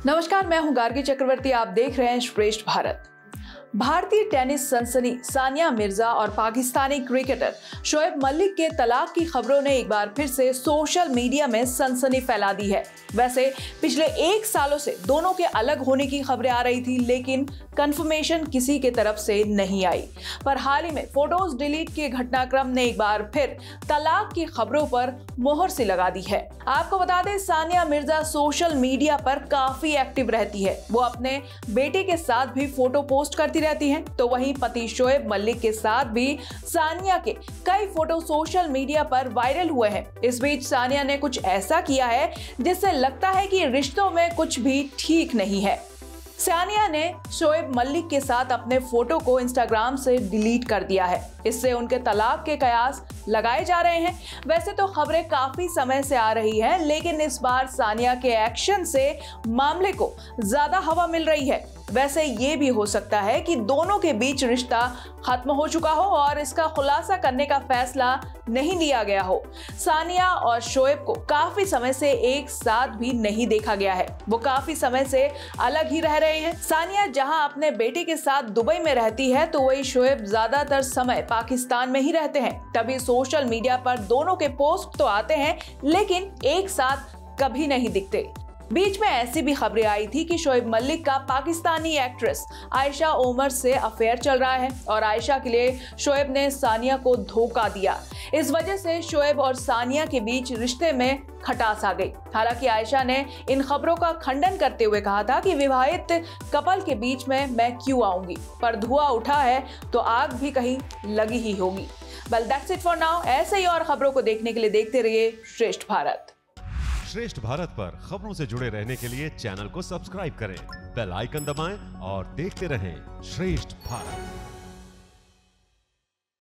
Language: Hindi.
नमस्कार, मैं हूं गार्गी चक्रवर्ती। आप देख रहे हैं श्रेष्ठ भारत। भारतीय टेनिस सनसनी सानिया मिर्जा और पाकिस्तानी क्रिकेटर शोएब मलिक के तलाक की खबरों ने एक बार फिर से सोशल मीडिया में सनसनी फैला दी है। वैसे पिछले 1 सालों से दोनों के अलग होने की खबरें आ रही थी, लेकिन कंफर्मेशन किसी के तरफ से नहीं आई। पर हाल ही में फोटोज डिलीट के घटनाक्रम ने एक बार फिर तलाक की खबरों पर मोहर सी लगा दी है। आपको बता दें, सानिया मिर्जा सोशल मीडिया पर काफी एक्टिव रहती है। वो अपने बेटे के साथ भी फोटो पोस्ट करती रहती हैं। तो वहीं पति शोएब मलिक के साथ भी सानिया के कई फोटो सोशल मीडिया पर वायरल हुए हैं। इस बीच सानिया ने कुछ ऐसा किया है जिससे लगता है कि रिश्तों में कुछ भी ठीक नहीं है। सानिया ने शोएब मलिक के साथ अपने फोटो को इंस्टाग्राम से डिलीट कर दिया है। इससे उनके तलाक के कयास लगाए जा रहे हैं। वैसे तो खबरें काफी समय से आ रही हैं, लेकिन इस बार सानिया के एक्शन से मामले को ज्यादा हवा मिल रही है। वैसे ये भी हो सकता है कि दोनों के बीच रिश्ता खत्म हो चुका हो और इसका खुलासा करने का फैसला नहीं लिया गया हो। सानिया और शोएब को काफी समय से एक साथ भी नहीं देखा गया है। वो काफी समय से अलग ही रह रहे हैं। सानिया जहां अपने बेटे के साथ दुबई में रहती है, तो वही शोएब ज्यादातर समय पाकिस्तान में ही रहते हैं। तभी सोशल मीडिया पर दोनों के पोस्ट तो आते हैं, लेकिन एक साथ कभी नहीं दिखते। बीच में ऐसी भी खबरें आई थी कि शोएब मलिक का पाकिस्तानी एक्ट्रेस आयशा ओमर से अफेयर चल रहा है और आयशा के लिए शोएब ने सानिया को धोखा दिया। इस वजह से शोएब और सानिया के बीच रिश्ते में खटास आ गई। हालांकि आयशा ने इन खबरों का खंडन करते हुए कहा था कि विवाहित कपल के बीच में मैं क्यों आऊंगी, पर धुआं उठा है तो आग भी कहीं लगी ही होगी। Well, that's it for now. ऐसे ही और खबरों को देखने के लिए देखते रहिए श्रेष्ठ भारत। श्रेष्ठ भारत पर खबरों से जुड़े रहने के लिए चैनल को सब्सक्राइब करें, बेल आइकन दबाएं और देखते रहें श्रेष्ठ भारत।